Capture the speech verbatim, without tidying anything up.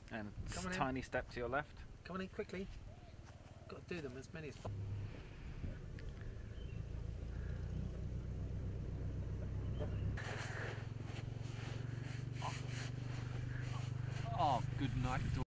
And Come on a in. tiny step to your left. Come on in quickly. Got to do them as many as possible. Oh, good night.